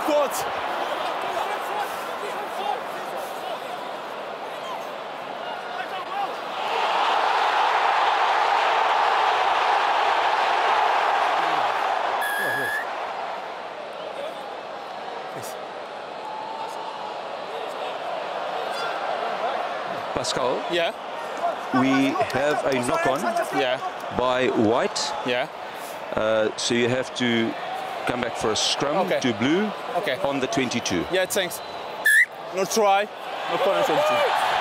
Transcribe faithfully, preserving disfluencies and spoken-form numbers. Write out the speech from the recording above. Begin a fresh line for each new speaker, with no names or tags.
akkoord.
Pascal,
Yeah.
we have a knock-on
Yeah.
by White.
Yeah.
Uh, so you have to come back for a scrum
Okay.
to blue
Okay.
on the twenty-two.
Yeah, thanks. No try. No point.